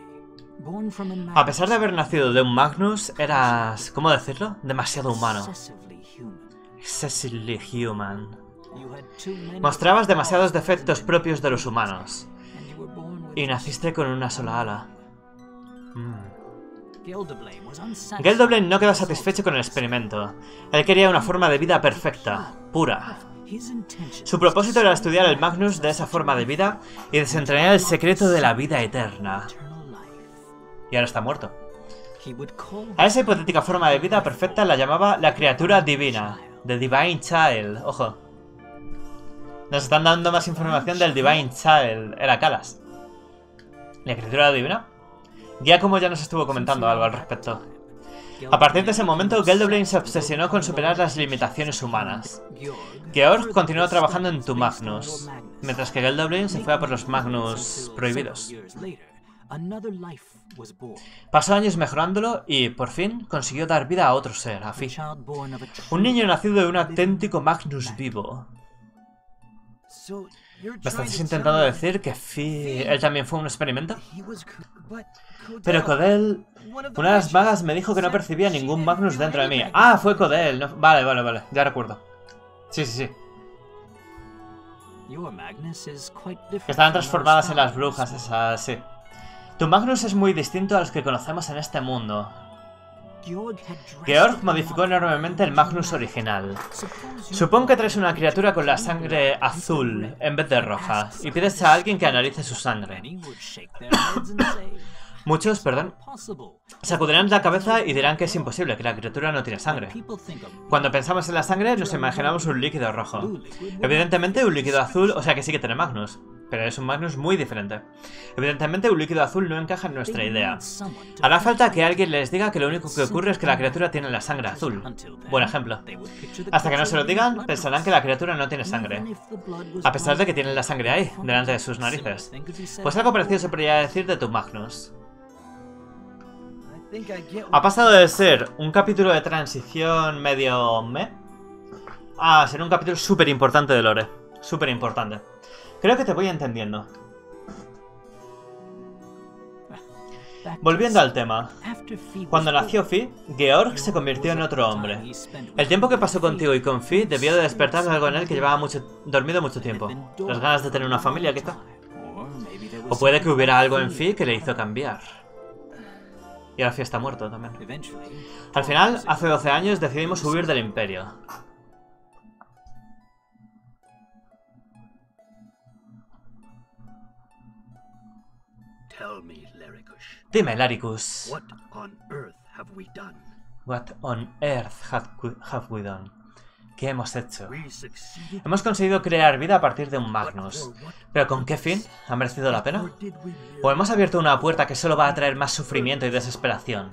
A pesar de haber nacido de un Magnus, eras... ¿cómo decirlo? Demasiado humano. Excessively human. Mostrabas demasiados defectos propios de los humanos. Y naciste con una sola ala. Mm. Geldoblame no quedó satisfecho con el experimento. Él quería una forma de vida perfecta, pura. Su propósito era estudiar el Magnus de esa forma de vida y desentrañar el secreto de la vida eterna. Y ahora está muerto. A esa hipotética forma de vida perfecta la llamaba la criatura divina, The Divine Child. Ojo. Nos están dando más información del Divine Child. Era Kalas. ¿La criatura divina? Ya como ya nos estuvo comentando algo al respecto. A partir de ese momento, Geldoblame se obsesionó con superar las limitaciones humanas. Georg continuó trabajando en tu Magnus, mientras que Geldoblame se fue a por los Magnus prohibidos. Pasó años mejorándolo y, por fin, consiguió dar vida a otro ser, a Fi. Un niño nacido de un auténtico Magnus vivo. ¿Me estás intentando decir que Fi... él también fue un experimento? Pero Codel... una de las magas me dijo que no percibía ningún Magnus dentro de mí. Ah, fue Codel. No... Vale, vale, vale. Ya recuerdo. Sí, sí, sí. Que estaban transformadas en las brujas esas, sí. Tu Magnus es muy distinto a los que conocemos en este mundo. Georg modificó enormemente el Magnus original. Supón que traes una criatura con la sangre azul en vez de roja y pides a alguien que analice su sangre. Muchos, perdón, sacudirán la cabeza y dirán que es imposible, que la criatura no tiene sangre. Cuando pensamos en la sangre nos imaginamos un líquido rojo. Evidentemente un líquido azul, o sea que sí que tiene Magnus. Pero es un Magnus muy diferente. Evidentemente un líquido azul no encaja en nuestra idea. Hará falta que alguien les diga que lo único que ocurre es que la criatura tiene la sangre azul. Buen ejemplo. Hasta que no se lo digan, pensarán que la criatura no tiene sangre. A pesar de que tienen la sangre ahí, delante de sus narices. Pues algo parecido se podría decir de tu Magnus. Ha pasado de ser un capítulo de transición medio me a ser un capítulo súper importante de lore. Súper importante. Creo que te voy entendiendo. Volviendo al tema. Cuando nació Fi, Georg se convirtió en otro hombre. El tiempo que pasó contigo y con Fi debió de despertar algo en él que llevaba mucho, dormido mucho tiempo. Las ganas de tener una familia, quizá. O puede que hubiera algo en Fi que le hizo cambiar. Y ahora Fi está muerto también. Al final, hace doce años decidimos huir del Imperio. Dime, Laricus. What on earth have we done? What on earth have we, have we done? ¿Qué hemos hecho? Hemos conseguido crear vida a partir de un Magnus. ¿Pero con qué fin? ¿Ha merecido la pena? ¿O hemos abierto una puerta que solo va a traer más sufrimiento y desesperación?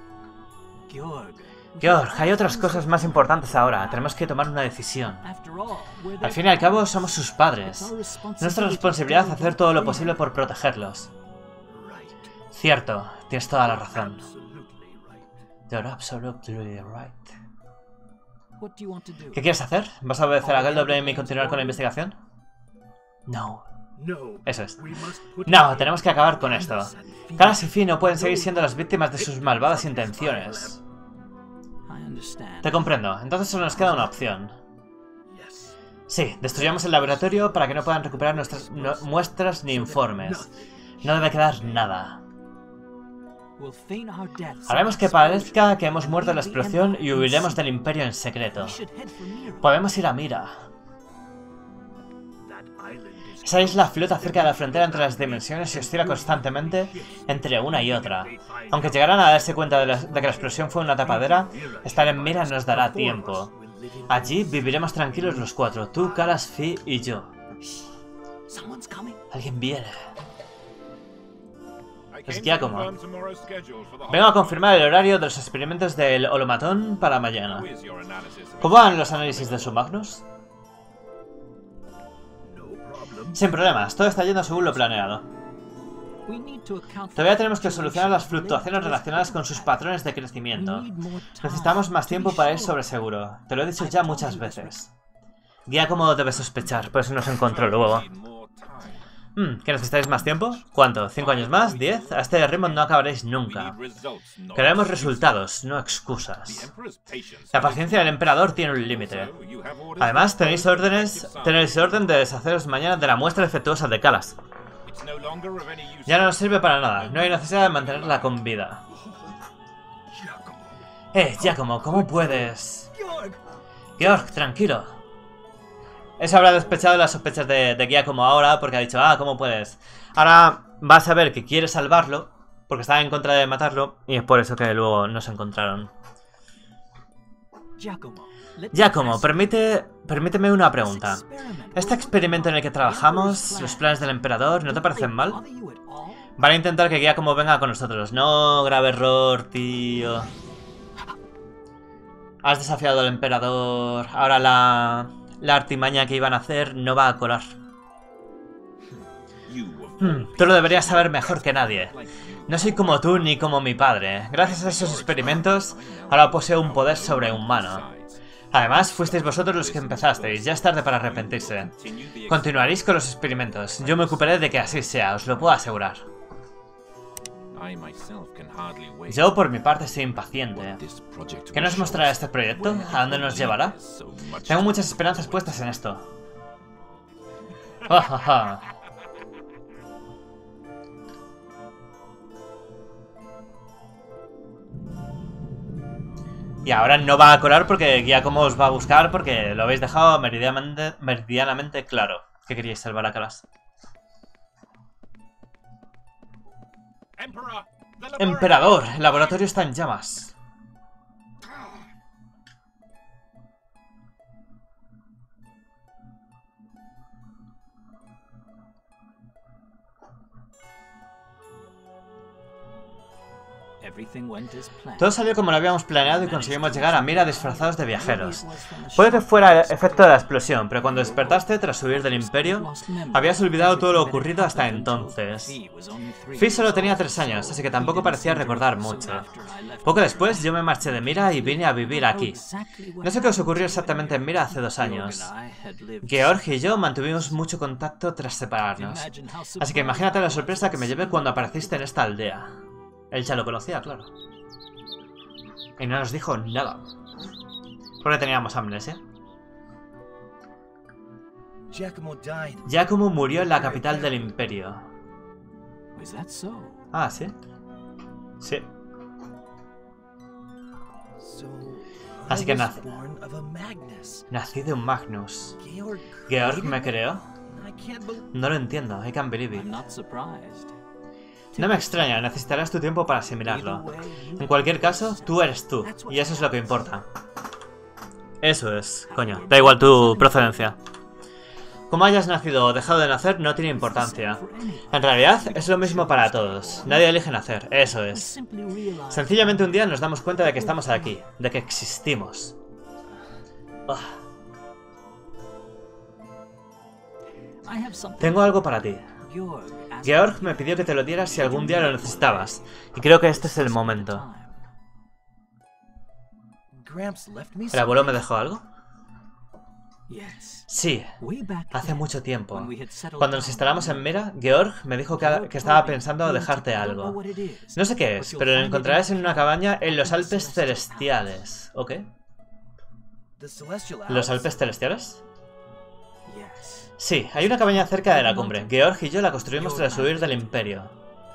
Georg, hay otras cosas más importantes ahora. Tenemos que tomar una decisión. Al fin y al cabo, somos sus padres. Nuestra responsabilidad es hacer todo lo posible por protegerlos. Cierto, tienes toda la razón. You're absolutely right. ¿Qué quieres hacer? ¿Vas a obedecer a Geldoblame y continuar con la investigación? No. Eso es. No, tenemos que acabar con esto. Kalas y Fi no pueden seguir siendo las víctimas de sus malvadas intenciones. Te comprendo. Entonces solo nos queda una opción. Sí, destruyamos el laboratorio para que no puedan recuperar nuestras no, muestras ni informes. No debe quedar nada. Haremos que parezca que hemos muerto en la explosión y huiremos del Imperio en secreto. Podemos ir a Mira. Esa isla flota cerca de la frontera entre las dimensiones y oscila constantemente entre una y otra. Aunque llegaran a darse cuenta de, la, de que la explosión fue una tapadera, estar en Mira nos dará tiempo. Allí viviremos tranquilos los cuatro, tú, Calas, Fi y yo. Alguien viene. Es Giacomo. Vengo a confirmar el horario de los experimentos del holomatón para mañana. ¿Cómo van los análisis de su Magnus? Sin problemas, todo está yendo según lo planeado. Todavía tenemos que solucionar las fluctuaciones relacionadas con sus patrones de crecimiento. Necesitamos más tiempo para ir sobre seguro. Te lo he dicho ya muchas veces. Giacomo debe sospechar, por eso nos encontró luego. Hmm, ¿que necesitáis más tiempo? ¿Cuánto? ¿Cinco años más? ¿Diez? A este ritmo no acabaréis nunca. Queremos resultados, no excusas. La paciencia del emperador tiene un límite. Además, tenéis órdenes, tenéis orden de deshaceros mañana de la muestra defectuosa de Calas. Ya no nos sirve para nada, no hay necesidad de mantenerla con vida. Eh, Giacomo, ¿cómo puedes? Georg, tranquilo. Eso habrá despechado las sospechas de, de Giacomo ahora, porque ha dicho, ah, ¿cómo puedes? Ahora vas a ver que quiere salvarlo, porque estaba en contra de matarlo, y es por eso que luego no se encontraron. Giacomo, permite, permíteme una pregunta. ¿Este experimento en el que trabajamos, los planes del emperador, no te parecen mal? Van a intentar que Giacomo venga con nosotros. No, grave error, tío. Has desafiado al emperador. Ahora la... La artimaña que iban a hacer no va a colar. Hmm, tú lo deberías saber mejor que nadie. No soy como tú ni como mi padre. Gracias a esos experimentos, ahora poseo un poder sobrehumano. Además, fuisteis vosotros los que empezasteis. Ya es tarde para arrepentirse. Continuaréis con los experimentos. Yo me ocuparé de que así sea, os lo puedo asegurar. Yo, por mi parte, estoy impaciente. ¿Qué nos mostrará este proyecto? ¿A dónde nos llevará? Tengo muchas esperanzas puestas en esto. Oh, oh, oh. Y ahora no va a colar porque Giacomo os va a buscar porque lo habéis dejado meridianamente, meridianamente claro que queríais salvar a Calas. Emperador, el laboratorio está en llamas. Todo salió como lo habíamos planeado y conseguimos llegar a Mira disfrazados de viajeros. Puede que fuera el efecto de la explosión, pero cuando despertaste tras huir del Imperio, habías olvidado todo lo ocurrido hasta entonces. Fi solo tenía tres años, así que tampoco parecía recordar mucho. Poco después yo me marché de Mira y vine a vivir aquí. No sé qué os ocurrió exactamente en Mira hace dos años. Georg y yo mantuvimos mucho contacto tras separarnos. Así que imagínate la sorpresa que me llevé cuando apareciste en esta aldea. Él ya lo conocía, claro. Y no nos dijo nada. Porque teníamos amnesia. Giacomo murió en la capital del Imperio. Ah, ¿sí? Sí. Así que nací. Nací de un Magnus. Georg me creó. No lo entiendo. I can't believe it. No me extraña, necesitarás tu tiempo para asimilarlo. En cualquier caso, tú eres tú, y eso es lo que importa. Eso es, coño, da igual tu procedencia. Como hayas nacido o dejado de nacer no tiene importancia. En realidad, es lo mismo para todos. Nadie elige nacer, eso es. Sencillamente un día nos damos cuenta de que estamos aquí, de que existimos. Oh. Tengo algo para ti. Georg me pidió que te lo dieras si algún día lo necesitabas, y creo que este es el momento. ¿El abuelo me dejó algo? Sí, hace mucho tiempo. Cuando nos instalamos en Mera, Georg me dijo que, que estaba pensando dejarte algo. No sé qué es, pero lo encontrarás en una cabaña en los Alpes Celestiales. ¿O qué? ¿Los Alpes Celestiales? Sí, hay una cabaña cerca de la cumbre. Georg y yo la construimos tras huir del Imperio.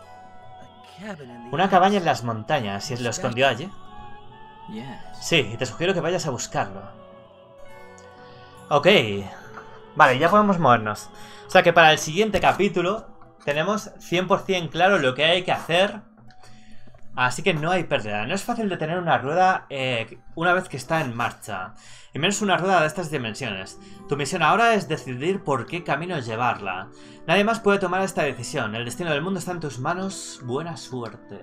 Una cabaña en las montañas, ¿y lo escondió allí? Sí, y te sugiero que vayas a buscarlo. Ok. Vale, ya podemos movernos. O sea que para el siguiente capítulo tenemos cien por cien claro lo que hay que hacer. Así que no hay pérdida. No es fácil detener una rueda eh, una vez que está en marcha. Y menos una rueda de estas dimensiones. Tu misión ahora es decidir por qué camino llevarla. Nadie más puede tomar esta decisión. El destino del mundo está en tus manos. Buena suerte.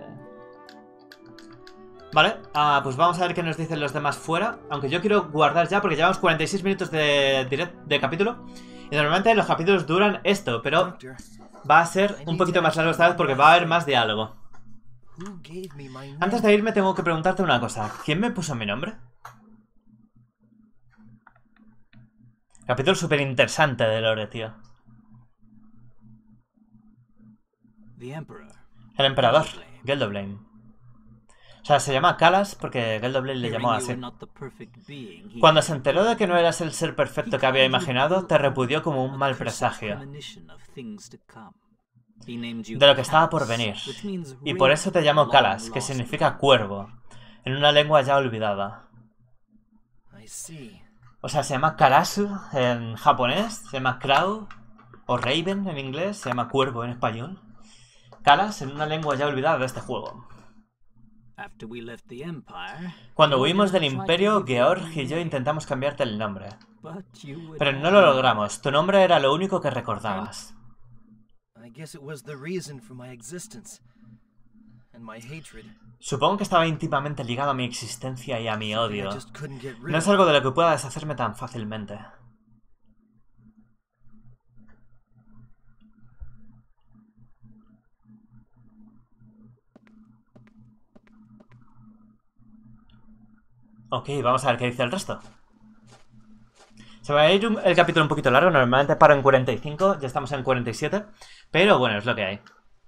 Vale, uh, pues vamos a ver qué nos dicen los demás fuera. Aunque yo quiero guardar ya porque llevamos cuarenta y seis minutos de, direct, de capítulo. Y normalmente los capítulos duran esto, pero va a ser un poquito más largo esta vez porque va a haber más diálogo. Antes de irme tengo que preguntarte una cosa. ¿Quién me puso mi nombre? Capítulo súper interesante de lore, tío. El emperador, Geldoblame. O sea, se llama Kalas porque Geldoblame le llamó así. Cuando se enteró de que no eras el ser perfecto que había imaginado, te repudió como un mal presagio de lo que estaba por venir. Y por eso te llamó Kalas, que significa cuervo, en una lengua ya olvidada. O sea, se llama Karasu en japonés, se llama Crow, o Raven en inglés, se llama cuervo en español. Kalas en una lengua ya olvidada de este juego. Cuando huimos del Imperio, Georg y yo intentamos cambiarte el nombre. Pero no lo logramos, tu nombre era lo único que recordabas. Supongo que estaba íntimamente ligado a mi existencia y a mi odio. No es algo de lo que pueda deshacerme tan fácilmente. Ok, vamos a ver qué dice el resto. Se va a ir un, el capítulo un poquito largo, normalmente paro en cuarenta y cinco, ya estamos en cuarenta y siete. Pero bueno, es lo que hay.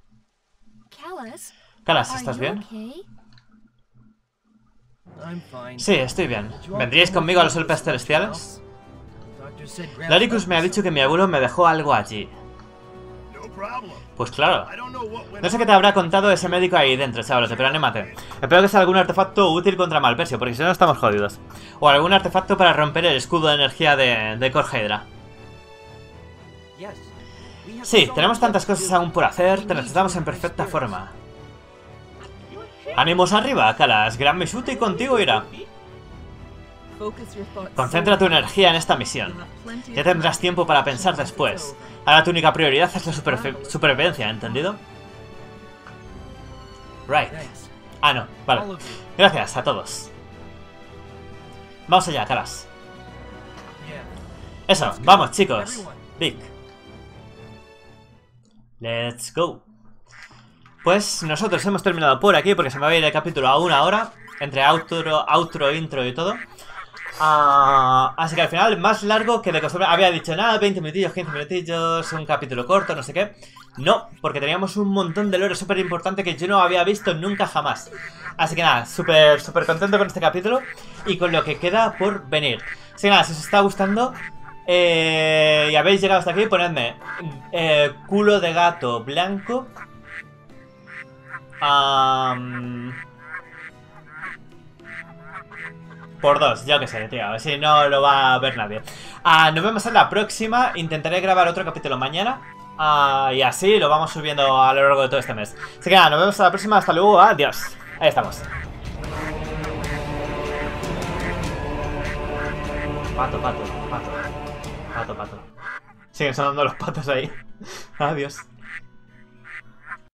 Kalas, ¿estás bien? Sí, estoy bien. ¿Vendríais conmigo a los Alpes Celestiales? Laricus me ha dicho que mi abuelo me dejó algo allí. Pues claro. No sé qué te habrá contado ese médico ahí dentro, chavalote, pero anímate. Espero que sea algún artefacto útil contra Malversio, porque si no estamos jodidos. O algún artefacto para romper el escudo de energía de, de Corhedra. Sí, tenemos tantas cosas aún por hacer, te necesitamos en perfecta forma. ¡Ánimos arriba, Kalas! Gran Mishuti contigo irá. Concentra tu energía en esta misión. Ya tendrás tiempo para pensar después. Ahora tu única prioridad es la super supervivencia, ¿entendido? Right. Ah, no, vale. Gracias a todos. Vamos allá, Kalas. Eso, vamos chicos. Vic. Let's go. Pues nosotros hemos terminado por aquí porque se me va a ir el capítulo a una hora. Entre outro, outro, intro y todo. Uh, así que al final, más largo que de costumbre. Había dicho nada, veinte minutillos, quince minutillos, un capítulo corto, no sé qué. No, porque teníamos un montón de lore súper importante que yo no había visto nunca jamás. Así que nada, súper, súper contento con este capítulo y con lo que queda por venir. Así que nada, si os está gustando eh, y habéis llegado hasta aquí, ponedme eh, culo de gato blanco. Um, Por dos, yo que sé, tío. A ver si no lo va a ver nadie. Ah, nos vemos en la próxima. Intentaré grabar otro capítulo mañana. Ah, y así lo vamos subiendo a lo largo de todo este mes. Así que nada, nos vemos en la próxima. Hasta luego. Adiós. Ahí estamos. Pato, pato, pato. Pato, pato. Siguen sonando los patos ahí. Adiós.